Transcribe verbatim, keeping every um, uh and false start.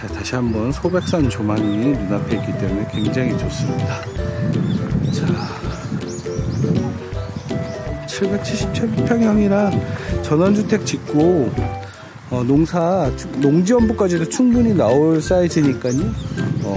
자, 다시 한번 소백산 조망이 눈앞에 있기 때문에 굉장히 좋습니다. 자, 칠백칠십칠 평형이라 전원주택 짓고 어, 농사 농지원부까지도 충분히 나올 사이즈니까요.